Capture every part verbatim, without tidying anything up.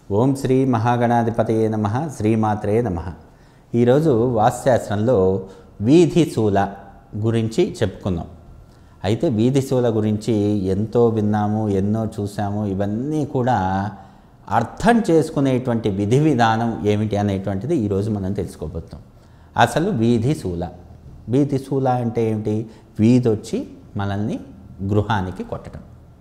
ఓం శ్రీ మహాగణాధిపతయే నమః, శ్రీమాత్రే నమః. ఈరోజు వాస్తుశాస్త్రంలో వీధి శూల గురించి చెప్పుకుందాం. అయితే వీధి శూల గురించి ఎంతో విన్నాము, ఎన్నో చూసాము. ఇవన్నీ కూడా అర్థం చేసుకునేటువంటి విధి విధానం ఏమిటి అనేటువంటిది ఈరోజు మనం తెలుసుకోబోతున్నాం. అసలు వీధి శూల వీధి శూల అంటే ఏమిటి? వీధి వచ్చి మనల్ని గృహానికి కొట్టడం.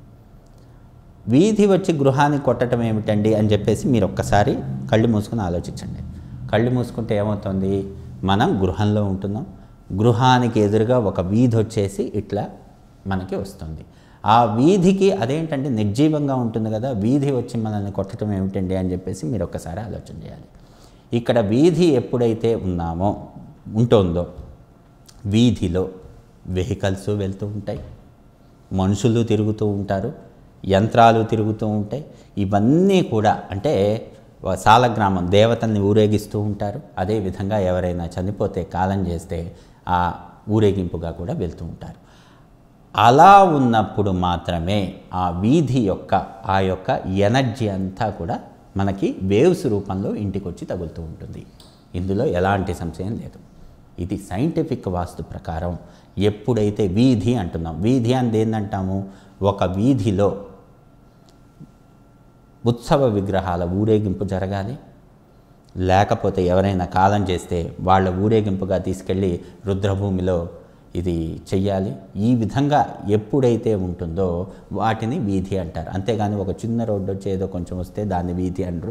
వీధి వచ్చి గృహానికి కొట్టడం ఏమిటండి అని చెప్పేసి మీరు ఒక్కసారి కళ్ళు మూసుకుని ఆలోచించండి. కళ్ళు మూసుకుంటే ఏమవుతుంది? మనం గృహంలో ఉంటున్నాం. గృహానికి ఎదురుగా ఒక వీధి వచ్చేసి ఇట్లా మనకి వస్తుంది. ఆ వీధికి అదేంటంటే నిర్జీవంగా ఉంటుంది కదా, వీధి వచ్చి మనల్ని కొట్టడం ఏమిటండి అని చెప్పేసి మీరు ఒక్కసారి ఆలోచన చేయాలి. ఇక్కడ వీధి ఎప్పుడైతే ఉన్నామో ఉంటుందో వీధిలో వెహికల్స్ వెళ్తూ ఉంటాయి, మనుషులు తిరుగుతూ ఉంటారు, యంత్రాలు తిరుగుతూ ఉంటాయి. ఇవన్నీ కూడా అంటే సాలగ్రామం దేవతల్ని ఊరేగిస్తూ ఉంటారు. అదేవిధంగా ఎవరైనా చనిపోతే కాలం చేస్తే ఆ ఊరేగింపుగా కూడా వెళ్తూ ఉంటారు. అలా ఉన్నప్పుడు మాత్రమే ఆ వీధి యొక్క ఆ యొక్క ఎనర్జీ అంతా కూడా మనకి వేవ్స్ రూపంలో ఇంటికి వచ్చి తగులుతూ ఉంటుంది. ఇందులో ఎలాంటి సంశయం లేదు. ఇది సైంటిఫిక్ వాస్తు ప్రకారం ఎప్పుడైతే వీధి అంటున్నాం, వీధి అని ఏంటంటాము? ఒక వీధిలో ఉత్సవ విగ్రహాల ఊరేగింపు జరగాలి, లేకపోతే ఎవరైనా కాలం చేస్తే వాళ్ళ ఊరేగింపుగా తీసుకెళ్ళి రుద్రభూమిలో ఇది చెయ్యాలి. ఈ విధంగా ఎప్పుడైతే ఉంటుందో వాటిని వీధి అంటారు. అంతేగాని ఒక చిన్న రోడ్డు వచ్చి ఏదో కొంచెం వస్తే దాన్ని వీధి అనరు.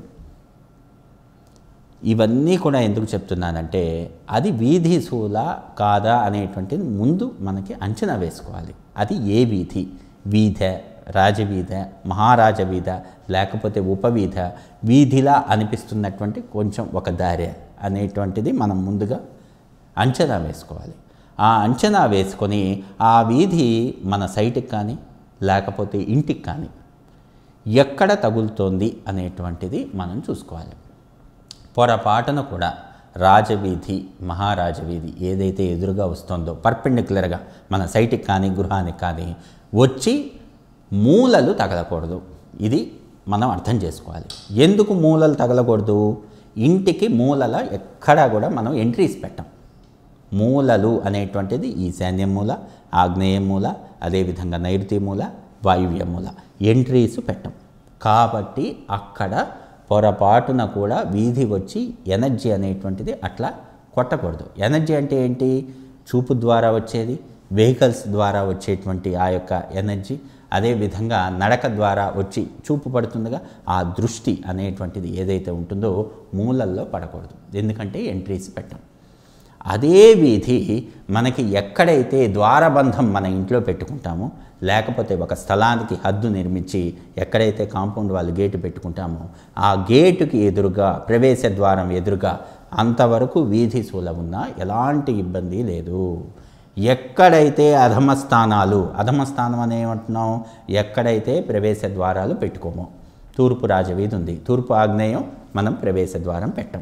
ఇవన్నీ కూడా ఎందుకు చెప్తున్నానంటే అది వీధి శూల కాదా అనేటువంటిది ముందు మనకి అంచనా వేసుకోవాలి. అది ఏ వీధి? వీధ, రాజవీధ, మహారాజ వీధ, లేకపోతే ఉపవీధ, వీధిలా అనిపిస్తున్నటువంటి కొంచెం ఒక దారి అనేటువంటిది మనం ముందుగా అంచనా వేసుకోవాలి. ఆ అంచనా వేసుకొని ఆ వీధి మన సైట్కి కానీ లేకపోతే ఇంటికి కానీ ఎక్కడ తగులుతోంది అనేటువంటిది మనం చూసుకోవాలి. పొరపాటున కూడా రాజవీధి, మహారాజవీధి ఏదైతే ఎదురుగా వస్తుందో పర్పెండిక్యులర్గా మన సైట్కి కానీ గృహానికి కానీ వచ్చి మూలలు తగలకూడదు. ఇది మనం అర్థం చేసుకోవాలి. ఎందుకు మూలలు తగలకూడదు? ఇంటికి మూలల ఎక్కడా కూడా మనం ఎంట్రీస్ పెట్టాం. మూలలు అనేటువంటిది ఈశాన్య మూల, ఆగ్నేయ మూల, అదేవిధంగా నైరుతి మూల, వాయువ్య మూల, ఎంట్రీస్ పెట్టాం. కాబట్టి అక్కడ పొరపాటున కూడా వీధి వచ్చి ఎనర్జీ అనేటువంటిది అట్లా కొట్టకూడదు. ఎనర్జీ అంటే ఏంటి? చూపు ద్వారా వచ్చేది, వెహికల్స్ ద్వారా వచ్చేటువంటి ఆ యొక్క ఎనర్జీ, అదేవిధంగా నడక ద్వారా వచ్చి చూపు పడుతుందిగా ఆ దృష్టి అనేటువంటిది ఏదైతే ఉంటుందో మూలల్లో పడకూడదు. ఎందుకంటే ఎంట్రీస్ పెట్టాం. అదే వీధి మనకి ఎక్కడైతే ద్వారబంధం మన ఇంట్లో పెట్టుకుంటామో, లేకపోతే ఒక స్థలానికి హద్దు నిర్మించి ఎక్కడైతే కాంపౌండ్ వాళ్ళు గేటు పెట్టుకుంటామో ఆ గేటుకి ఎదురుగా ప్రవేశ ద్వారం ఎదురుగా అంతవరకు వీధి శూల ఉన్నా ఎలాంటి ఇబ్బంది లేదు. ఎక్కడైతే అధమస్థానాలు, అధమస్థానం అని ఏమంటున్నాం? ఎక్కడైతే ప్రవేశ ద్వారాలు పెట్టుకోమో, తూర్పు రాజవీధి ఉంది, తూర్పు ఆగ్నేయం మనం ప్రవేశ ద్వారం పెట్టాం.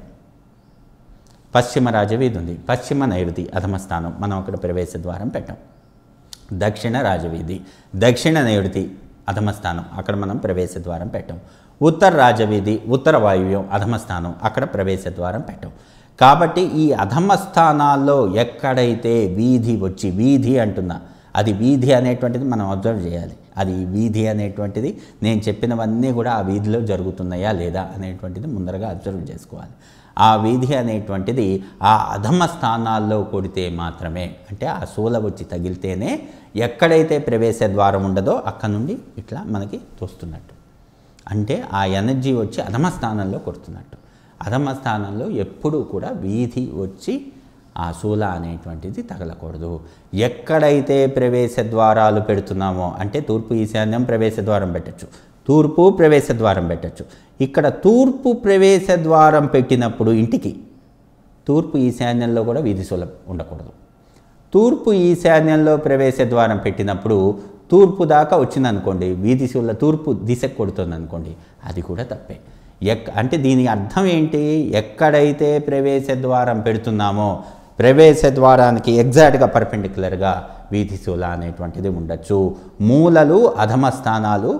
పశ్చిమ రాజవీధి ఉంది, పశ్చిమ నైరుతి అధమస్థానం మనం అక్కడ ప్రవేశ ద్వారం పెట్టాం. దక్షిణ రాజవీధి, దక్షిణ నైరుతి అధమస్థానం అక్కడ మనం ప్రవేశ ద్వారం పెట్టాం. ఉత్తర రాజవీధి, ఉత్తర వాయువ్యం అధమస్థానం అక్కడ ప్రవేశ ద్వారం పెట్టాం. కాబట్టి ఈ అధమస్థానాల్లో ఎక్కడైతే వీధి వచ్చి, వీధి అంటున్నా అది వీధి అనేటువంటిది మనం అబ్జర్వ్ చేయాలి. అది వీధి అనేటువంటిది నేను చెప్పినవన్నీ కూడా ఆ వీధిలో జరుగుతున్నాయా లేదా అనేటువంటిది ముందరగా అబ్జర్వ్ చేసుకోవాలి. ఆ వీధి అనేటువంటిది ఆ అధమ స్థానాల్లో కొడితే మాత్రమే, అంటే ఆ శూల వచ్చి తగిలితేనే ఎక్కడైతే ప్రవేశ ద్వారం ఉండదో అక్కడ నుండి ఇట్లా మనకి తోస్తున్నట్టు, అంటే ఆ ఎనర్జీ వచ్చి అధమ స్థానంలో కొడుతున్నట్టు. అధమ స్థానంలో ఎప్పుడూ కూడా వీధి వచ్చి ఆ శూల అనేటువంటిది తగలకూడదు. ఎక్కడైతే ప్రవేశ ద్వారాలు పెడుతున్నామో, అంటే తూర్పు ఈశాన్యం ప్రవేశ ద్వారం పెట్టచ్చు, తూర్పు ప్రవేశ ద్వారం పెట్టచ్చు. ఇక్కడ తూర్పు ప్రవేశ ద్వారం పెట్టినప్పుడు ఇంటికి తూర్పు ఈశాన్యంలో కూడా వీధి శూల ఉండకూడదు. తూర్పు ఈశాన్యంలో ప్రవేశ ద్వారం పెట్టినప్పుడు తూర్పు దాకా వచ్చిందనుకోండి, వీధి శూల తూర్పు దిశకు కొడుతుంది అనుకోండి, అది కూడా తప్పే. ఎక్ అంటే దీని అర్థం ఏంటి? ఎక్కడైతే ప్రవేశ ద్వారం పెడుతున్నామో ప్రవేశ ద్వారానికి ఎగ్జాక్ట్గా పర్పెండిక్యులర్గా వీధి శూల అనేటువంటిది ఉండొచ్చు. మూలలు అధమ స్థానాలు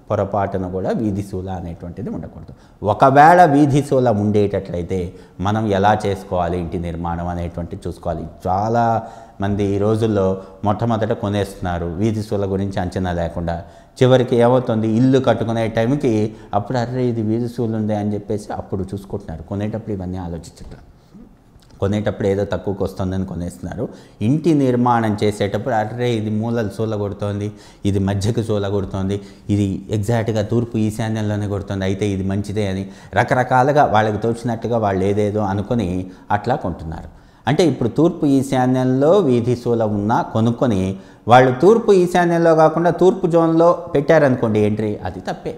పొరపాటున కూడా వీధి శూల అనేటువంటిది ఉండకూడదు. ఒకవేళ వీధి శూల ఉండేటట్లయితే మనం ఎలా చేసుకోవాలి ఇంటి నిర్మాణం అనేటువంటిది చూసుకోవాలి. చాలా మంది ఈ రోజుల్లో మొట్టమొదట కొనేస్తున్నారు వీధి శూల గురించి అంచనా లేకుండా. చివరికి ఏమవుతుంది, ఇల్లు కట్టుకునే టైంకి అప్పుడు అర్రే ఇది వీధి శూల ఉంది అని చెప్పేసి అప్పుడు చూసుకుంటున్నారు. కొనేటప్పుడు ఇవన్నీ ఆలోచించట్లేదు. కొనేటప్పుడు ఏదో తక్కువకి వస్తుందని కొనేస్తున్నారు. ఇంటి నిర్మాణం చేసేటప్పుడు అర్రే ఇది మూలలు సూల కొడుతోంది, ఇది మధ్యకు సూల కొడుతోంది, ఇది ఎగ్జాక్ట్గా తూర్పు ఈశాన్యంలోనే కొడుతుంది, అయితే ఇది మంచిదే అని రకరకాలుగా వాళ్ళకి తోచినట్టుగా వాళ్ళు ఏదేదో అనుకొని అట్లా కొంటున్నారు. అంటే ఇప్పుడు తూర్పు ఈశాన్యంలో వీధి శూల ఉన్నా కొనుక్కొని వాళ్ళు తూర్పు ఈశాన్యంలో కాకుండా తూర్పు జోన్లో పెట్టారనుకోండి ఎంట్రీ, అది తప్పే.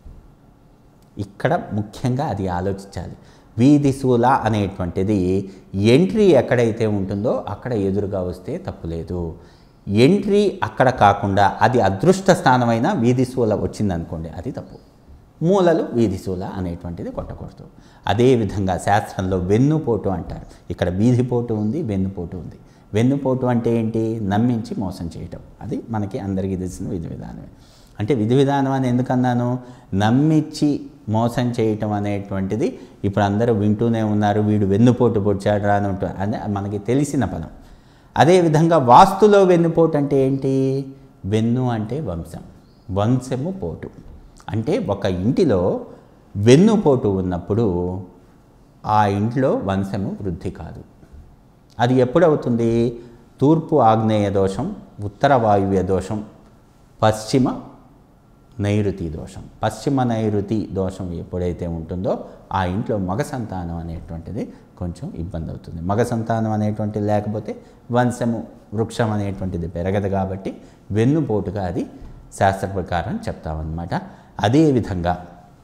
ఇక్కడ ముఖ్యంగా అది ఆలోచించాలి. వీధి శూల అనేటువంటిది ఎంట్రీ ఎక్కడైతే ఉంటుందో అక్కడ ఎదురుగా వస్తే తప్పులేదు. ఎంట్రీ అక్కడ కాకుండా అది అదృష్ట స్థానమైన వీధి శూల వచ్చిందనుకోండి, అది తప్పు. మూలలు వీధి శూల అనేటువంటిది కొట్టకూడదు. అదేవిధంగా శాస్త్రంలో వెన్నుపోటు అంటారు. ఇక్కడ వీధిపోటు ఉంది, వెన్నుపోటు ఉంది. వెన్నుపోటు అంటే ఏంటి? నమ్మించి మోసం చేయటం. అది మనకి అందరికీ తెలిసిన విధి విధానమే. అంటే విధి విధానం అని ఎందుకన్నాను? నమ్మించి మోసం చేయటం అనేటువంటిది ఇప్పుడు అందరూ వింటూనే ఉన్నారు. వీడు వెన్నుపోటు పొడిచాడు రా అని ఉంటుంది, అని మనకి తెలిసిన పదం. అదేవిధంగా వాస్తులో వెన్నుపోటు అంటే ఏంటి? వెన్ను అంటే వంశం, వంశము పోటు. అంటే ఒక ఇంటిలో వెన్నుపోటు ఉన్నప్పుడు ఆ ఇంట్లో వంశము వృద్ధి కాదు. అది ఎప్పుడవుతుంది? తూర్పు ఆగ్నేయ దోషం, ఉత్తర వాయువ్య దోషం, పశ్చిమ నైరుతి దోషం. పశ్చిమ నైరుతి దోషం ఎప్పుడైతే ఉంటుందో ఆ ఇంట్లో మగ సంతానం అనేటువంటిది కొంచెం ఇబ్బంది అవుతుంది. మగ సంతానం అనేటువంటిది లేకపోతే వంశము వృక్షం అనేటువంటిది పెరగదు. కాబట్టి వెన్నుపోటుగా అది శాస్త్ర ప్రకారం చెప్తామన్నమాట. అదేవిధంగా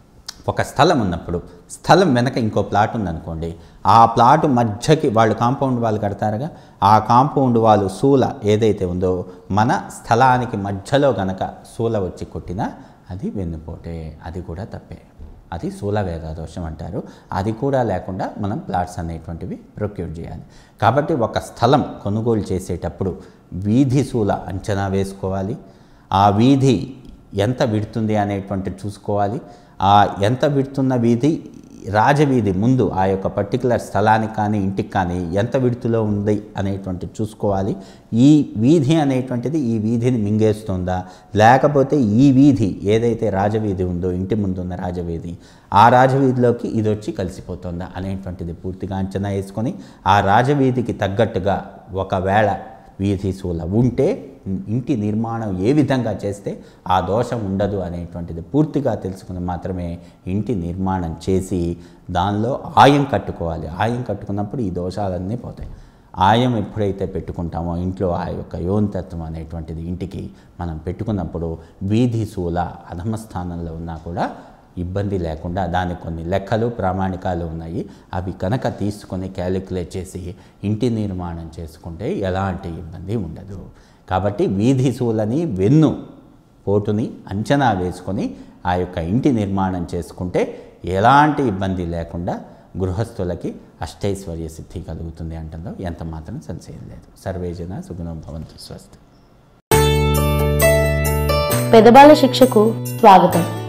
ఒక స్థలం ఉన్నప్పుడు స్థలం వెనక ఇంకో ప్లాట్ ఉందనుకోండి, ఆ ప్లాట్ మధ్యకి వాళ్ళు కాంపౌండ్ వాళ్ళు కడతారుగా, ఆ కాంపౌండ్ వాళ్ళు శూల ఏదైతే ఉందో మన స్థలానికి మధ్యలో గనక శూల వచ్చి కొట్టినా అది వెన్నుపోటే, అది కూడా తప్పే. అది శూల వేద దోషం అంటారు. అది కూడా లేకుండా మనం ప్లాట్స్ అనేటువంటివి ప్రొక్యూర్ చేయాలి. కాబట్టి ఒక స్థలం కొనుగోలు చేసేటప్పుడు వీధి శూల అంచనా వేసుకోవాలి. ఆ వీధి ఎంత విడుతుంది అనేటువంటిది చూసుకోవాలి. ఆ ఎంత విడుతున్న వీధి రాజవీధి ముందు ఆ యొక్క పర్టికులర్ స్థలానికి కానీ ఇంటికి కానీ ఎంత విడుతులో ఉంది అనేటువంటిది చూసుకోవాలి. ఈ వీధి అనేటువంటిది ఈ వీధిని మింగేస్తుందా, లేకపోతే ఈ వీధి ఏదైతే రాజవీధి ఉందో ఇంటి ముందున్న రాజవీధి ఆ రాజవీధిలోకి ఇది వచ్చి కలిసిపోతుందా అనేటువంటిది పూర్తిగా అంచనా వేసుకొని ఆ రాజవీధికి తగ్గట్టుగా ఒకవేళ వీధి శూల ఉంటే ఇంటి నిర్మాణం ఏ విధంగా చేస్తే ఆ దోషం ఉండదు అనేటువంటిది పూర్తిగా తెలుసుకుని మాత్రమే ఇంటి నిర్మాణం చేసి దానిలో ఆయం కట్టుకోవాలి. ఆయం కట్టుకున్నప్పుడు ఈ దోషాలన్నీ పోతాయి. ఆయం ఎప్పుడైతే పెట్టుకుంటామో ఇంట్లో ఆ యొక్క యోనితత్వం అనేటువంటిది ఇంటికి మనం పెట్టుకున్నప్పుడు వీధి శూల అధమ స్థానంలో ఉన్నా కూడా ఇబ్బంది లేకుండా దానికి కొన్ని లెక్కలు ప్రామాణికాలు ఉన్నాయి. అవి కనుక తీసుకొని క్యాలిక్యులేట్ చేసి ఇంటి నిర్మాణం చేసుకుంటే ఎలాంటి ఇబ్బంది ఉండదు. కాబట్టి వీధి శూలని వెన్ను పోటుని అంచనా వేసుకొని ఆ యొక్క ఇంటి నిర్మాణం చేసుకుంటే ఎలాంటి ఇబ్బంది లేకుండా గృహస్థులకి అష్టైశ్వర్య సిద్ధి కలుగుతుంది అంటంలో ఎంత మాత్రం సంశయం లేదు. సర్వేజన సుగుణం భవంతు. స్వస్తి. పెద్దబాల శిక్షకు స్వాగతం.